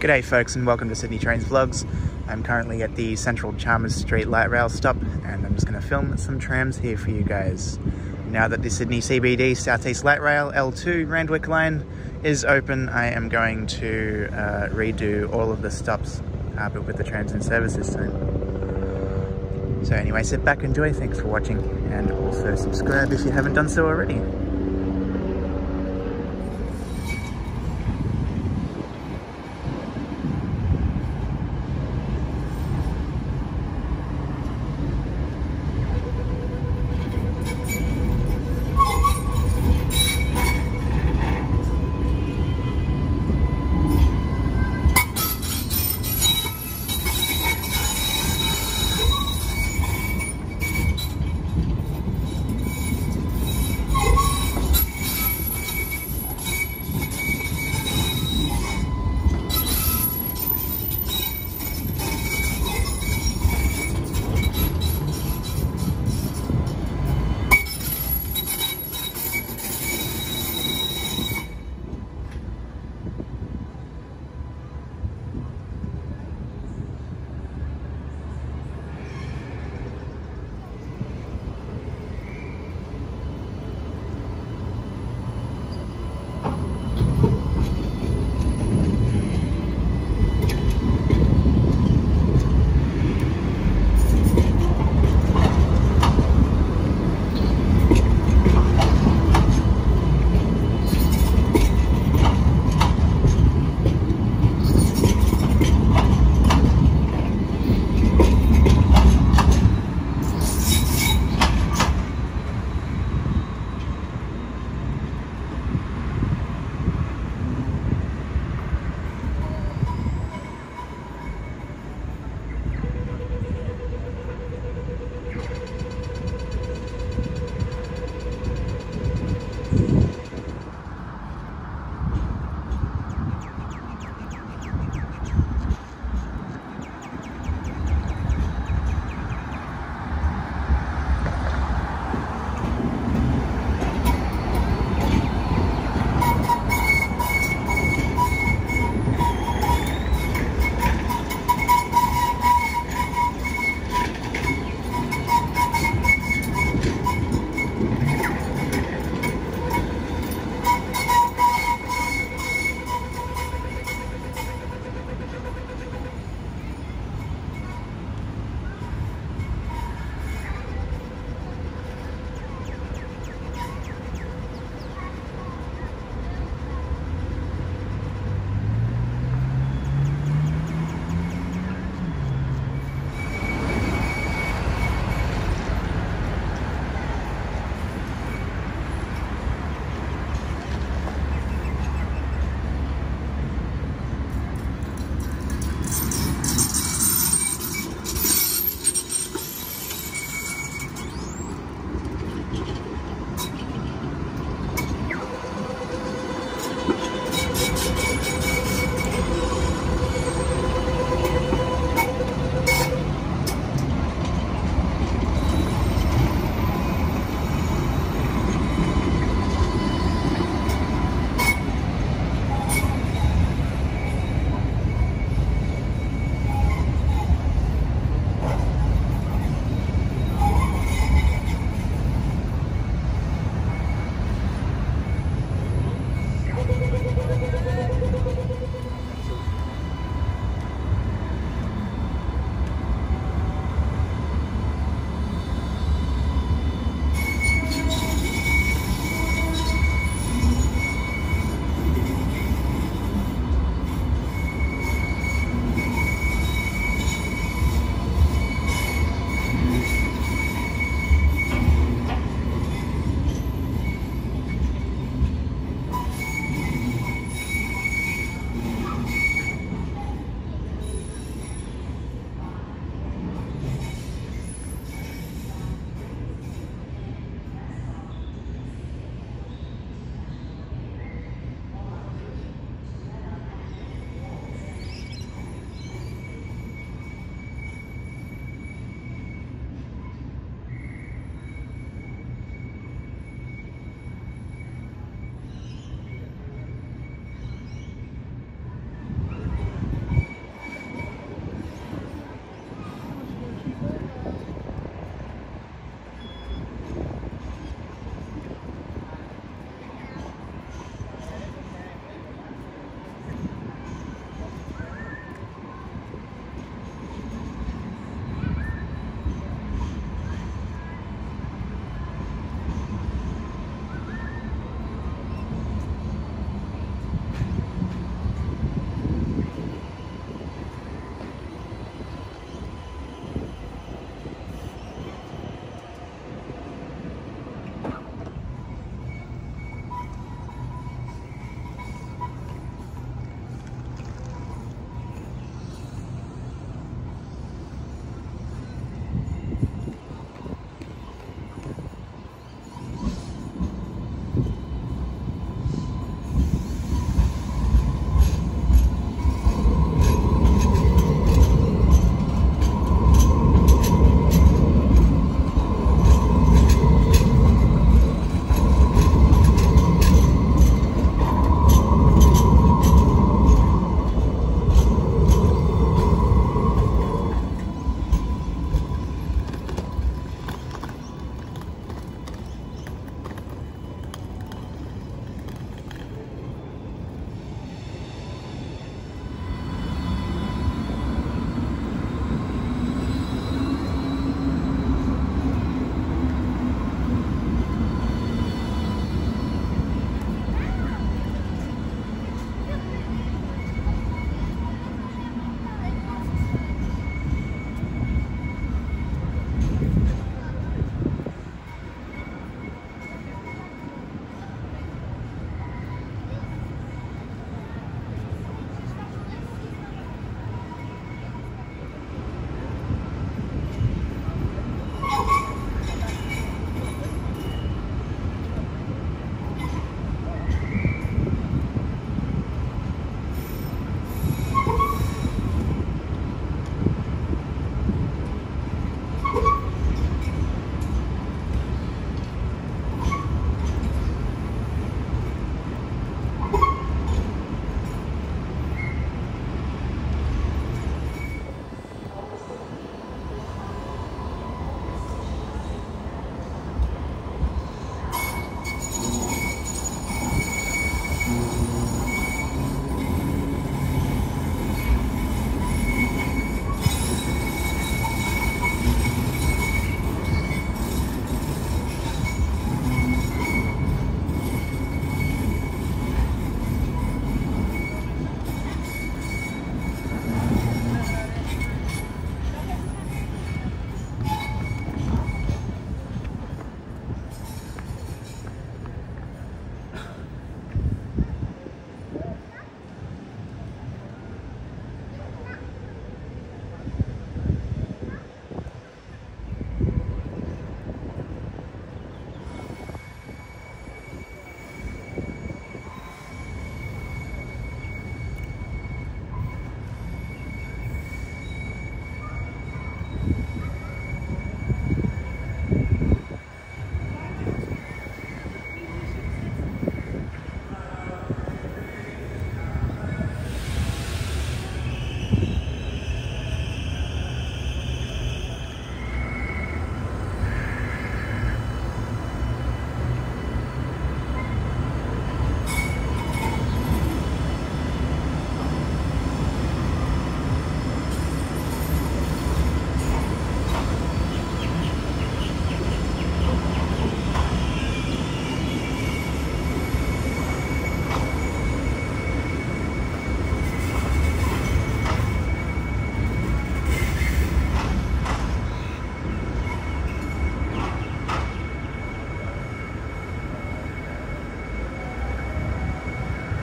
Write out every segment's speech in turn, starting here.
G'day folks and welcome to Sydney Trains Vlogs. I'm currently at the Central Chalmers Street Light Rail stop and I'm just going to film some trams here for you guys. Now that the Sydney CBD Southeast Light Rail L2 Randwick line is open, I am going to redo all of the stops but with the trams in service this time. So anyway, sit back, enjoy, thanks for watching, and also subscribe if you haven't done so already.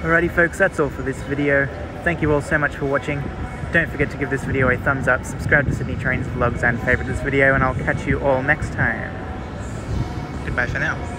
Alrighty folks, that's all for this video. Thank you all so much for watching. Don't forget to give this video a thumbs up, subscribe to Sydney Trains Vlogs and favourite this video, and I'll catch you all next time. Goodbye for now.